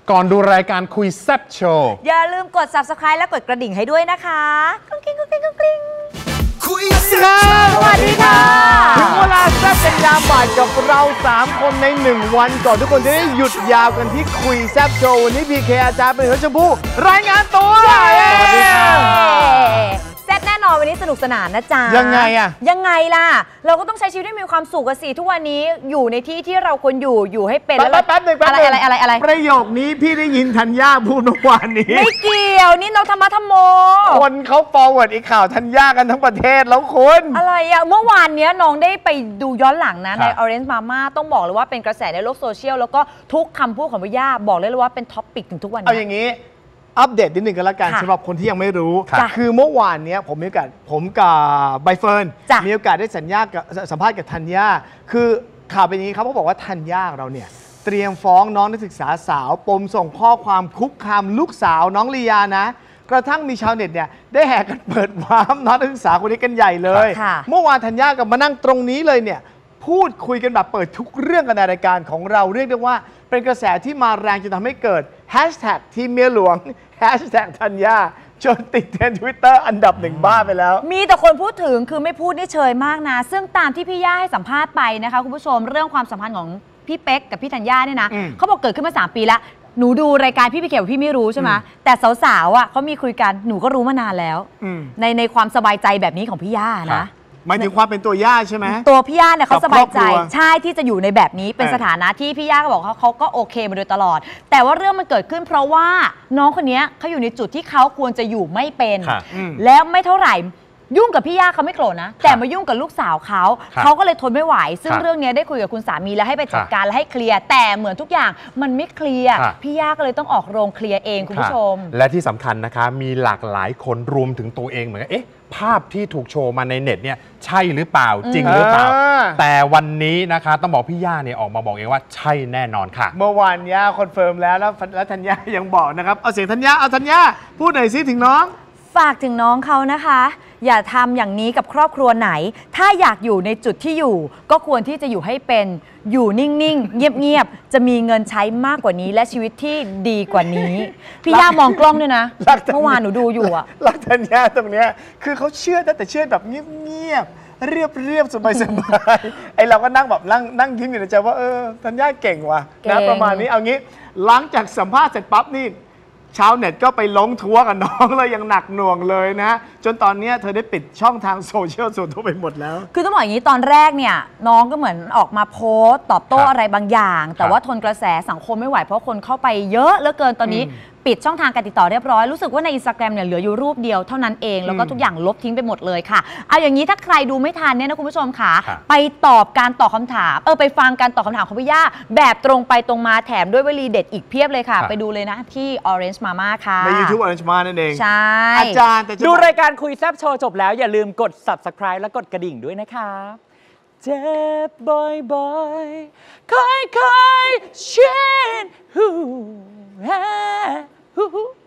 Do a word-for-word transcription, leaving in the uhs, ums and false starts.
ก่อนดูรายการคุยแซ่บโชว์อย่าลืมกด ซับสไครบ์ และกดกระดิ่งให้ด้วยนะคะกุ้งกิ้งกุ้งกิ้งกุ้งกิ้งคุยแซ่บสวัสดีค่ะถึงเวลาแซ่บเป็นยามบ่ายกับเราสามคนในหนึ่งวันก่อนทุกคนจะได้หยุดยาวกันที่คุยแซ่บโชว์วันนี้พีเคอาจารย์เป็นหัวชมพู่รายงานตัวสวัสดีค่ะแซ่บแน่นอนวันนี้สนุกสนานนะจ๊ะยังไงอะยังไงล่ะเราก็ต้องใช้ชีวิตให้มีความสุขกันสิทุกวันนี้อยู่ในที่ที่เราควรอยู่อยู่ให้เป็นแล้วแป๊บนึงแป๊บนึงอะไรอะไรอะไรประโยคนี้พี่ได้ยินธัญญาพูดเมื่อวานนี้ไม่เกี่ยวนี่เราธรรมะธรรมโมคนเขา forward อีกข่าวธัญญากันทั้งประเทศแล้วคุณอะไรอะเมื่อวานนี้น้องได้ไปดูย้อนหลังนะใน Orange Mama ต้องบอกเลยว่าเป็นกระแสในโลกโซเชียลแล้วก็ทุกคำพูดของพี่ย่าบอกเลยว่าเป็นท็อปปิกถึงทุกวันนี้เอาอย่างนี้อัปเดตนิดหนึ่งกันละกันสำหรับคนที่ยังไม่รู้คือเมื่อวานนี้ผมมีโอกาสผมกับใบเฟิร์นมีโอกาสได้สัญญากับสัมภาษณ์กับธัญญาคือข่าวเป็นอย่างนี้ครับเขาบอกว่าธัญญาเราเนี่ยเตรียมฟ้องน้องนักศึกษาสาวปมส่งข้อความคุกคามลูกสาวน้องลียานะกระทั่งมีชาวเน็ตเนี่ยได้แห่กันเปิดวาร์ปน้องนักศึกษาคนนี้กันใหญ่เลยเมื่อวานธัญญากับมานั่งตรงนี้เลยเนี่ยพูดคุยกันแบบเปิดทุกเรื่องกันในรายการของเราเรียกได้ว่าเป็นกระแสที่มาแรงจนทำให้เกิดแฮชแท็กทีมเมียหลวงแฮชแท็กธัญญาจนติดเทรนด์ทวิตเตอร์อันดับหนึ่งบ้าไปแล้วมีแต่คนพูดถึงคือไม่พูดนี่เชยมากนะซึ่งตามที่พี่ย่าให้สัมภาษณ์ไปนะคะคุณผู้ชมเรื่องความสัมพันธ์ของพี่เป๊กกับพี่ธัญญาเนี่ยนะเขาบอกเกิดขึ้นมาสามปีแล้วหนูดูรายการพี่พี่เขียวพี่ไม่รู้ใช่ไหมแต่สาวๆอ่ะเขามีคุยกันหนูก็รู้มานานแล้วในในความสบายใจแบบนี้ของพี่ย่านะหมายถึงความเป็นตัวย่าใช่ไหมตัวพี่ย่าเนี่ยเขาสบายใจใช่ที่จะอยู่ในแบบนี้เป็นสถานะที่พี่ย่าก็บอกเขาเขาก็โอเคมาโดยตลอดแต่ว่าเรื่องมันเกิดขึ้นเพราะว่าน้องคนนี้เขาอยู่ในจุดที่เขาควรจะอยู่ไม่เป็นแล้วไม่เท่าไหร่ยุ่งกับพี่ย่าเขาไม่โกรธนะแต่มายุ่งกับลูกสาวเขาเขาก็เลยทนไม่ไหวซึ่งเรื่องนี้ได้คุยกับคุณสามีแล้วให้ไปจัดการและให้เคลียร์แต่เหมือนทุกอย่างมันไม่เคลียร์พี่ย่าก็เลยต้องออกโรงเคลียร์เองคุณผู้ชมและที่สำคัญนะคะมีหลากหลายคนรวมถึงตัวเองเหมือนกันเอ๊ะภาพที่ถูกโชว์มาในเน็ตเนี่ยใช่หรือเปล่าจริงหรือเปล่าแต่วันนี้นะคะต้องบอกพี่ย่าเนี่ยออกมาบอกเองว่าใช่แน่นอนค่ะเมื่อวานย่าคอนเฟิร์มแล้วแล้วแล้วธัญญายังบอกนะครับเอาเสียงธัญญาเอาธัญญาพูดหน่อยซิถึงน้องฝากถึงน้องเขานะคะอย่าทำอย่างนี้กับครอบครัวไหนถ้าอยากอยู่ในจุดที่อยู่ก็ควรที่จะอยู่ให้เป็นอยู่นิ่งๆเงียบๆจะมีเงินใช้มากกว่านี้และชีวิตที่ดีกว่านี้พี่ย่ามองกล้องด้วยนะเมื่อวานหนูดูอยู่อะรักธัญญาตรงเนี้ยคือเขาเชื่อแต่เชื่อแบบเงียบๆเรียบเรียบสบายสบายไอเราก็นั่งแบบนั่งนั่งยิ้มอยู่ในใจว่าเออธัญญาเก่งว่ะนะประมาณนี้เอางี้หลังจากสัมภาษณ์เสร็จปั๊บนี่ชาวเน็ตก็ไปล้มทัวกับน้องเลยยังหนักหน่วงเลยนะจนตอนนี้เธอได้ปิดช่องทางโซเชียลส่วนตัวไปหมดแล้วคือต้องบอกอย่างนี้ตอนแรกเนี่ยน้องก็เหมือนออกมาโพสต์ตอบโต้อะไรบางอย่างแต่ว่าทนกระแสสังคมไม่ไหวเพราะคนเข้าไปเยอะเหลือเกินตอนนี้ปิดช่องทางการติดต่อเรียบร้อยรู้สึกว่าใน อินสตาแกรม เนี่ยเหลืออยู่รูปเดียวเท่านั้นเองแล้วก็ทุกอย่างลบทิ้งไปหมดเลยค่ะเอาอย่างนี้ถ้าใครดูไม่ทันเนี่ยนะคุณผู้ชมค่ะไปตอบการตอบคำถามเออไปฟังการตอบคำถามของพี่ย่าแบบตรงไปตรงมาแถมด้วยวลีเด็ดอีกเพียบเลยค่ะไปดูเลยนะที่ Orange Mama ค่ะใน YouTube Orange Mama นั่นเองใช่อาจารย์ดูรายการคุยแซ่บโชว์จบแล้วอย่าลืมกด ซับสไครบ์ และกดกระดิ่งด้วยนะคะเจ็บบ่อยๆค่อยๆเช็ดหู